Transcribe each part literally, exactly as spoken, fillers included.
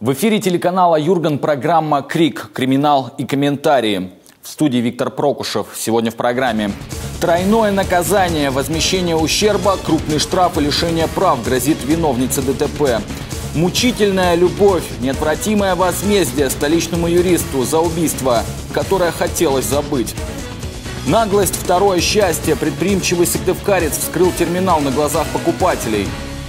В эфире телеканала «Юрган» программа «Крик. Криминал и комментарии». В студии Виктор Прокушев. Сегодня в программе: тройное наказание, возмещение ущерба, крупный штраф и лишение прав грозит виновнице ДТП. Мучительная любовь, неотвратимое возмездие столичному юристу за убийство, которое хотелось забыть. Наглость – второе счастье. Предприимчивый сыктывкарец вскрыл терминал на глазах покупателей.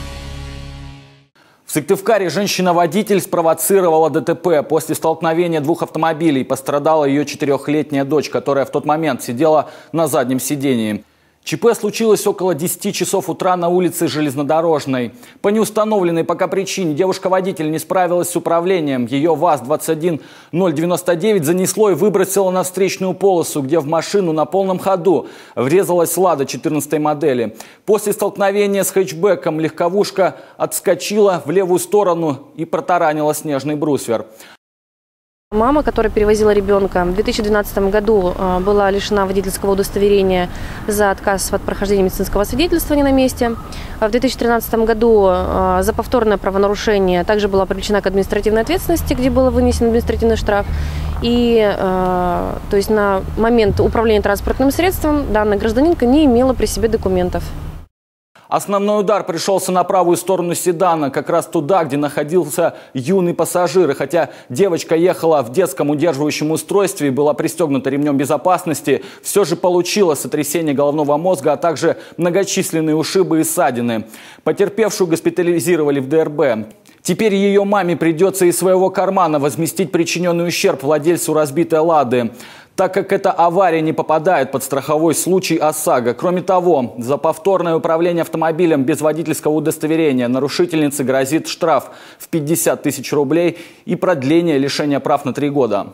В Сыктывкаре женщина-водитель спровоцировала ДТП. После столкновения двух автомобилей пострадала ее четырехлетняя дочь, которая в тот момент сидела на заднем сидении. ЧП случилось около десяти часов утра на улице Железнодорожной. По неустановленной пока причине девушка-водитель не справилась с управлением. Ее ВАЗ двадцать один ноль девяносто девять занесло и выбросило на встречную полосу, где в машину на полном ходу врезалась «Лада» четырнадцатой модели. После столкновения с хэтчбеком легковушка отскочила в левую сторону и протаранила снежный брусвер. Мама, которая перевозила ребенка, в две тысячи двенадцатом году была лишена водительского удостоверения за отказ от прохождения медицинского свидетельствования на месте. В две тысячи тринадцатом году за повторное правонарушение также была привлечена к административной ответственности, где был вынесен административный штраф. И то есть на момент управления транспортным средством данная гражданинка не имела при себе документов. Основной удар пришелся на правую сторону седана, как раз туда, где находился юный пассажир. И хотя девочка ехала в детском удерживающем устройстве и была пристегнута ремнем безопасности, все же получила сотрясение головного мозга, а также многочисленные ушибы и ссадины. Потерпевшую госпитализировали в ДРБ. Теперь ее маме придется из своего кармана возместить причиненный ущерб владельцу разбитой «Лады», так как эта авария не попадает под страховой случай ОСАГО. Кроме того, за повторное управление автомобилем без водительского удостоверения нарушительнице грозит штраф в пятьдесят тысяч рублей и продление лишения прав на три года.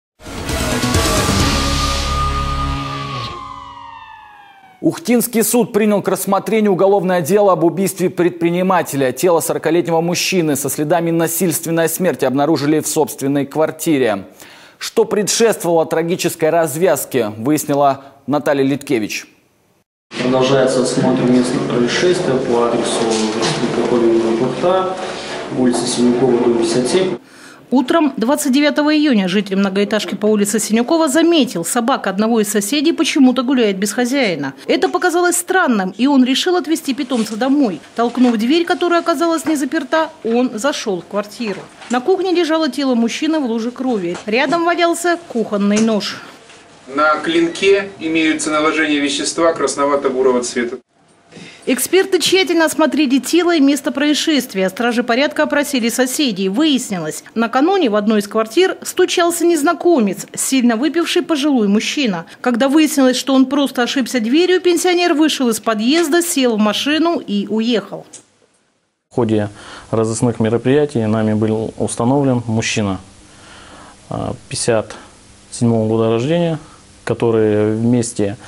Ухтинский суд принял к рассмотрению уголовное дело об убийстве предпринимателя. Тело сорокалетнего мужчины со следами насильственной смерти обнаружили в собственной квартире. Что предшествовало трагической развязке, выяснила Наталья Литкевич. Продолжается осмотр места происшествия по адресу республика Колевина Бухта, улица Синюкова, дом пятьдесят семь. Утром двадцать девятого июня житель многоэтажки по улице Синюкова заметил, собака одного из соседей почему-то гуляет без хозяина. Это показалось странным, и он решил отвезти питомца домой. Толкнув дверь, которая оказалась не заперта, он зашел в квартиру. На кухне лежало тело мужчины в луже крови. Рядом валялся кухонный нож. На клинке имеются наложения вещества красновато-бурого цвета. Эксперты тщательно осмотрели тело и место происшествия. Стражи порядка опросили соседей. Выяснилось, накануне в одной из квартир стучался незнакомец, сильно выпивший пожилой мужчина. Когда выяснилось, что он просто ошибся дверью, пенсионер вышел из подъезда, сел в машину и уехал. В ходе разыскных мероприятий нами был установлен мужчина пятьдесят седьмого года рождения, который вместе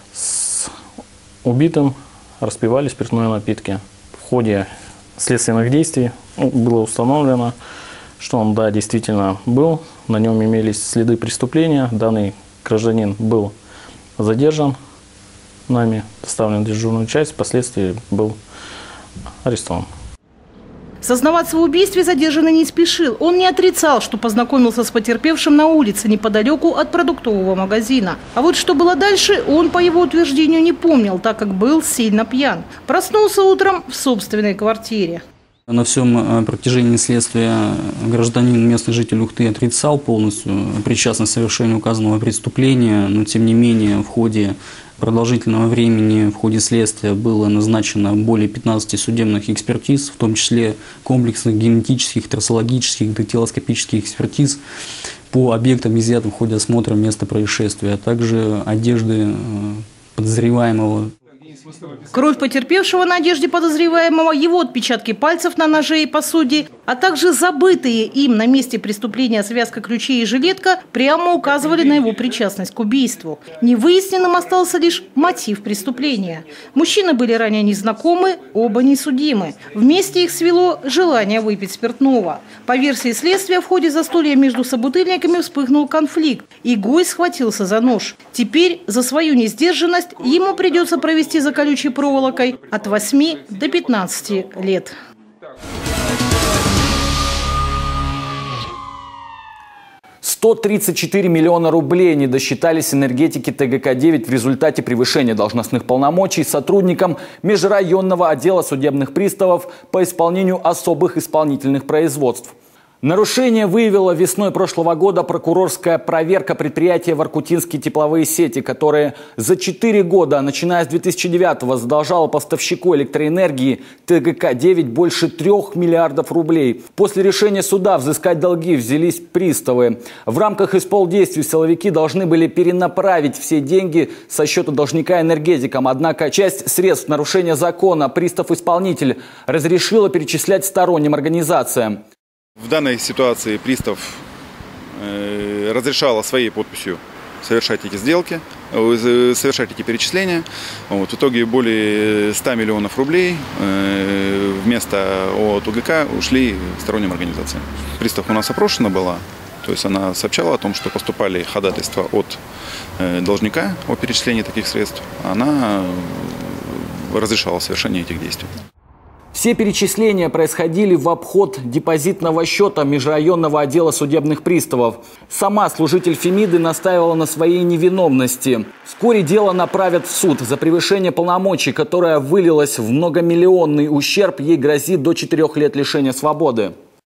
с убитым распивали спиртные напитки. В ходе следственных действий было установлено, что он, да, действительно был, на нем имелись следы преступления. Данный гражданин был задержан нами, доставлен в дежурную часть, впоследствии был арестован. Сознаваться в убийстве задержанный не спешил. Он не отрицал, что познакомился с потерпевшим на улице неподалеку от продуктового магазина. А вот что было дальше, он, по его утверждению, не помнил, так как был сильно пьян. Проснулся утром в собственной квартире. На всем протяжении следствия гражданин, местный житель Ухты, отрицал полностью причастность к совершению указанного преступления, но тем не менее в ходе продолжительного времени, в ходе следствия было назначено более пятнадцати судебных экспертиз, в том числе комплексных генетических, трассологических, дактилоскопических экспертиз по объектам, изъятым в ходе осмотра места происшествия, а также одежды подозреваемого. Кровь потерпевшего на одежде подозреваемого, его отпечатки пальцев на ноже и посуде, а также забытые им на месте преступления связка ключей и жилетка прямо указывали на его причастность к убийству. Невыясненным остался лишь мотив преступления. Мужчины были ранее незнакомы, оба несудимы. Вместе их свело желание выпить спиртного. По версии следствия, в ходе застолья между собутыльниками вспыхнул конфликт, и гость схватился за нож. Теперь за свою несдержанность ему придется провести за колючей проволокой от восьми до пятнадцати лет. сто тридцать четыре миллиона рублей не досчитались энергетики Т Г К девять в результате превышения должностных полномочий сотрудникам межрайонного отдела судебных приставов по исполнению особых исполнительных производств. Нарушение выявила весной прошлого года прокурорская проверка предприятия «Воркутинские тепловые сети», которое за четыре года, начиная с две тысячи девятого, задолжало поставщику электроэнергии Т Г К девять больше трех миллиардов рублей. После решения суда взыскать долги взялись приставы. В рамках исполдействий силовики должны были перенаправить все деньги со счета должника энергетикам. Однако часть средств нарушения закона пристав-исполнитель разрешила перечислять сторонним организациям. В данной ситуации пристав э, разрешала своей подписью совершать эти сделки, э, совершать эти перечисления. Вот, в итоге более ста миллионов рублей э, вместо от У Г К ушли сторонним организациям. Пристав у нас опрошена была, то есть она сообщала о том, что поступали ходатайства от э, должника о перечислении таких средств. Она разрешала совершение этих действий. Все перечисления происходили в обход депозитного счета межрайонного отдела судебных приставов. Сама служитель Фемиды настаивала на своей невиновности. Вскоре дело направят в суд. За превышение полномочий, которое вылилось в многомиллионный ущерб, ей грозит до четырех лет лишения свободы.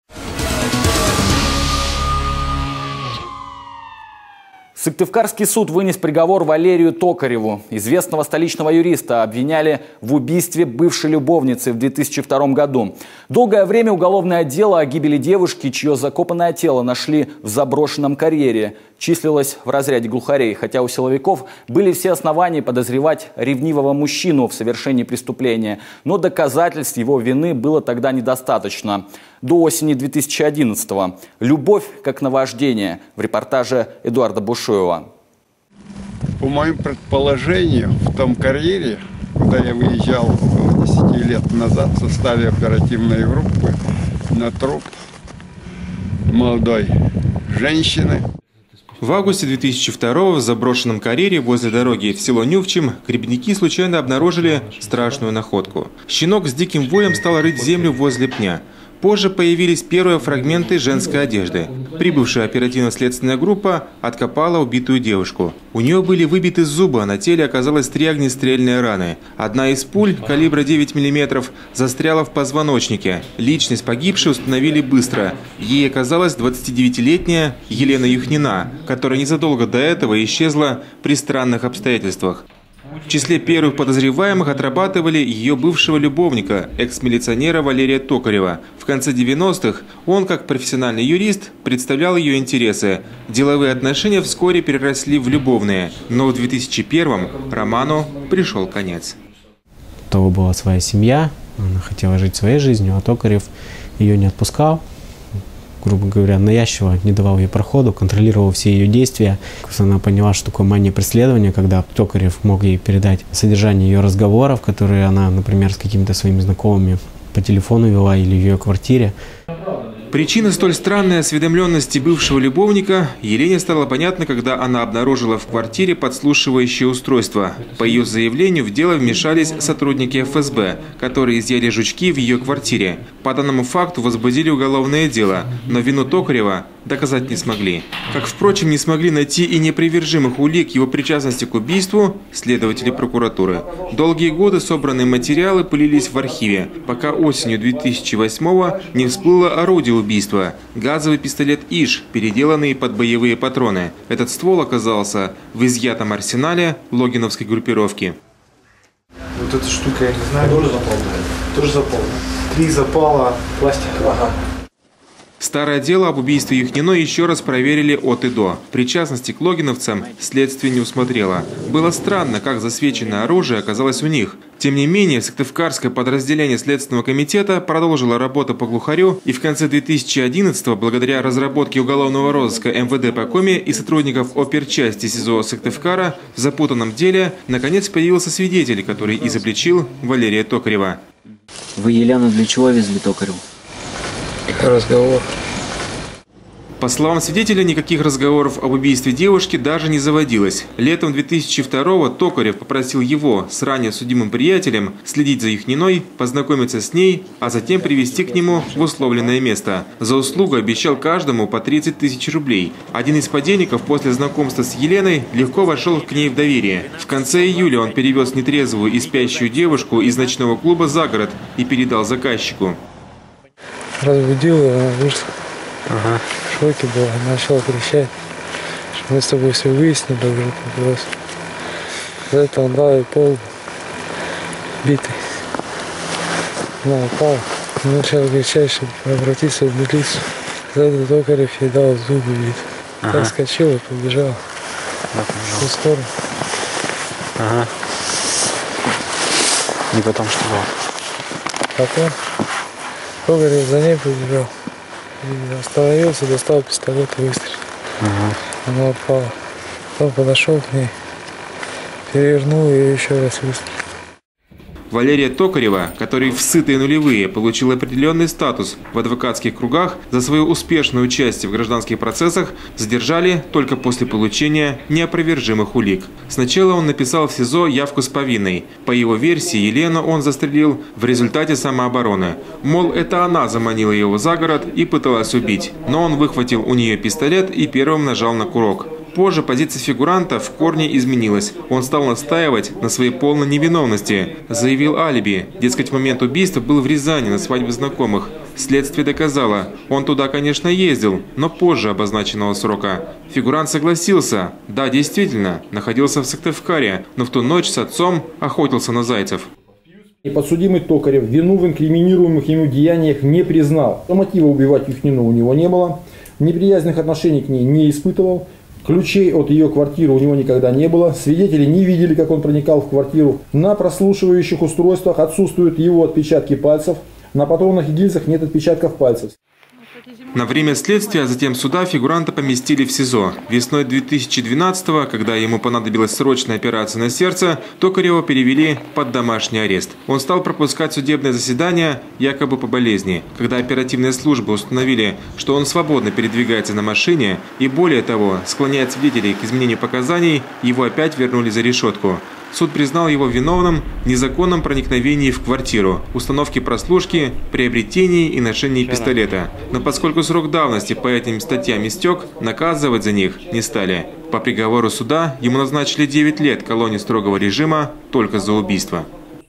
Сыктывкарский суд вынес приговор Валерию Токареву. Известного столичного юриста обвиняли в убийстве бывшей любовницы в две тысячи втором году. Долгое время уголовное дело о гибели девушки, чье закопанное тело нашли в заброшенном карьере, числилось в разряде глухарей, хотя у силовиков были все основания подозревать ревнивого мужчину в совершении преступления. Но доказательств его вины было тогда недостаточно. До осени две тысячи одиннадцатого. Любовь как наваждение. В репортаже Эдуарда Бушуева. По моим предположениям, в том карьере, куда я выезжал около десяти лет назад в составе оперативной группы на труп молодой женщины. В августе две тысячи второго в заброшенном карьере возле дороги в село Нювчим грибники случайно обнаружили страшную находку. Щенок с диким воем стал рыть землю возле пня. Позже появились первые фрагменты женской одежды. Прибывшая оперативно-следственная группа откопала убитую девушку. У нее были выбиты зубы, а на теле оказалось три огнестрельные раны. Одна из пуль калибра девять миллиметров застряла в позвоночнике. Личность погибшей установили быстро. Ей оказалась двадцатидевятилетняя Елена Юхнина, которая незадолго до этого исчезла при странных обстоятельствах. В числе первых подозреваемых отрабатывали ее бывшего любовника, экс-милиционера Валерия Токарева. В конце девяностых он, как профессиональный юрист, представлял ее интересы. Деловые отношения вскоре переросли в любовные, но в две тысячи первом роману пришел конец. У того была своя семья, она хотела жить своей жизнью, а Токарев ее не отпускал. Грубо говоря, навязчиво не давал ей проходу, контролировал все ее действия. Она поняла, что такое мания преследования, когда Токарев мог ей передать содержание ее разговоров, которые она, например, с какими-то своими знакомыми по телефону вела или в ее квартире. Причина столь странной осведомленности бывшего любовника Елене стала понятна, когда она обнаружила в квартире подслушивающее устройство. По ее заявлению в дело вмешались сотрудники Эф Эс Бэ, которые изъяли жучки в ее квартире. По данному факту возбудили уголовное дело, но вину Токарева доказать не смогли. Как, впрочем, не смогли найти и непривержимых улик его причастности к убийству следователи прокуратуры. Долгие годы собранные материалы пылились в архиве, пока осенью две тысячи восьмого не всплыло орудие убийства – газовый пистолет ИШ, переделанный под боевые патроны. Этот ствол оказался в изъятом арсенале логиновской группировки. Вот эта штука, я не знаю. Тоже заполнена. Тоже заполнена. Три запала пластикового. Ага. Старое дело об убийстве Юхниной еще раз проверили от и до. Причастности к логиновцам следствие не усмотрело. Было странно, как засвеченное оружие оказалось у них. Тем не менее, Сыктывкарское подразделение Следственного комитета продолжило работу по глухарю, и в конце две тысячи одиннадцатого, благодаря разработке уголовного розыска Эм Вэ Дэ по Коми и сотрудников оперчасти СИЗО Сыктывкара в запутанном деле, наконец появился свидетель, который изобличил Валерия Токарева. Вы Елену для чего везли Токареву? Разговор. По словам свидетеля, никаких разговоров об убийстве девушки даже не заводилось. Летом две тысячи второго Токарев попросил его с ранее судимым приятелем следить за Юхниной, познакомиться с ней, а затем привести к нему в условленное место. За услугу обещал каждому по тридцать тысяч рублей. Один из подельников после знакомства с Еленой легко вошел к ней в доверие. В конце июля он перевез нетрезвую и спящую девушку из ночного клуба за город и передал заказчику. Разбудил, она вышла. Ага. В шоке была, начала кричать, что мы с тобой все выяснили уже вопрос. За это он дал ей пол битый. Она упала, начала кричать, чтобы обратиться в милицию. За это Токарев ей дал зубы бить. Ага. Так скочила и побежала в ту сторону. Ага. И потом что было? Потом Токарев за ней побежал. И остановился, достал пистолет и выстрелил. Ага. Она упала. Потом подошел к ней, перевернул и еще раз выстрелил. Валерия Токарева, который в сытые нулевые получил определенный статус в адвокатских кругах за свое успешное участие в гражданских процессах, задержали только после получения неопровержимых улик. Сначала он написал в СИЗО явку с повинной. По его версии, Елену он застрелил в результате самообороны. Мол, это она заманила его за город и пыталась убить. Но он выхватил у нее пистолет и первым нажал на курок. Позже позиция фигуранта в корне изменилась. Он стал настаивать на своей полной невиновности. Заявил алиби. Дескать, в момент убийства был в Рязани на свадьбе знакомых. Следствие доказало, он туда, конечно, ездил, но позже обозначенного срока. Фигурант согласился. Да, действительно, находился в Сыктывкаре, но в ту ночь с отцом охотился на зайцев. И подсудимый Токарев вину в инкриминируемых ему деяниях не признал. Мотива убивать Юхнину у него не было. Неприязненных отношений к ней не испытывал. Ключей от ее квартиры у него никогда не было. Свидетели не видели, как он проникал в квартиру. На прослушивающих устройствах отсутствуют его отпечатки пальцев. На патронах и гильзах нет отпечатков пальцев. На время следствия, а затем суда фигуранта поместили в СИЗО. Весной две тысячи двенадцатого, когда ему понадобилась срочная операция на сердце, Токарева перевели под домашний арест. Он стал пропускать судебное заседание якобы по болезни. Когда оперативные службы установили, что он свободно передвигается на машине и, более того, склоняет свидетелей к изменению показаний, его опять вернули за решетку. Суд признал его виновным в незаконном проникновении в квартиру, установке прослушки, приобретении и ношении пистолета. Но поскольку срок давности по этим статьям истек, наказывать за них не стали. По приговору суда ему назначили девять лет колонии строгого режима только за убийство.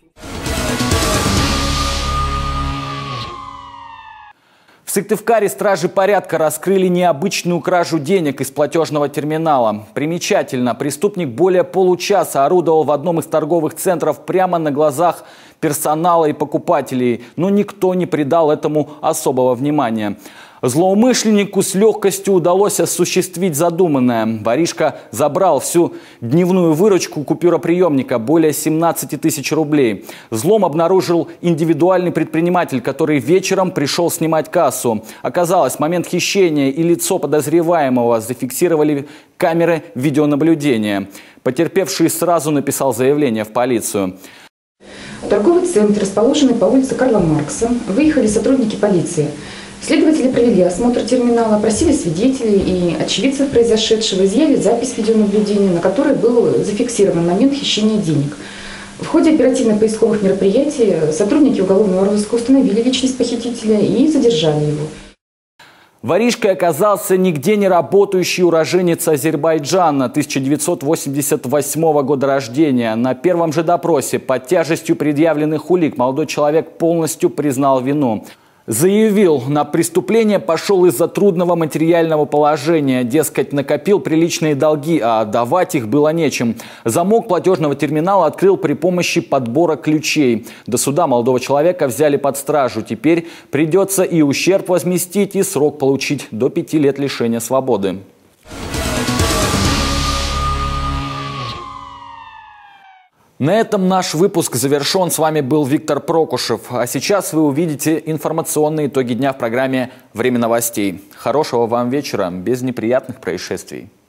В Сыктывкаре стражи порядка раскрыли необычную кражу денег из платежного терминала. Примечательно, преступник более получаса орудовал в одном из торговых центров прямо на глазах персонала и покупателей, но никто не придал этому особого внимания. Злоумышленнику с легкостью удалось осуществить задуманное. Воришка забрал всю дневную выручку купюроприемника, более семнадцати тысяч рублей. Взлом обнаружил индивидуальный предприниматель, который вечером пришел снимать кассу. Оказалось, в момент хищения и лицо подозреваемого зафиксировали камеры видеонаблюдения. Потерпевший сразу написал заявление в полицию. В торговый центр, расположенный по улице Карла Маркса, выехали сотрудники полиции. Следователи провели осмотр терминала, опросили свидетелей и очевидцев произошедшего, изъяли запись видеонаблюдения, на которой был зафиксирован момент хищения денег. В ходе оперативно-поисковых мероприятий сотрудники уголовного розыска установили личность похитителя и задержали его. Воришкой оказался нигде не работающий уроженец Азербайджана тысяча девятьсот восемьдесят восьмого года рождения. На первом же допросе под тяжестью предъявленных улик молодой человек полностью признал вину. Заявил, на преступление пошел из-за трудного материального положения. Дескать, накопил приличные долги, а давать их было нечем. Замок платежного терминала открыл при помощи подбора ключей. До суда молодого человека взяли под стражу. Теперь придется и ущерб возместить, и срок получить до пяти лет лишения свободы. На этом наш выпуск завершен. С вами был Виктор Прокушев. А сейчас вы увидите информационные итоги дня в программе «Время новостей». Хорошего вам вечера, без неприятных происшествий.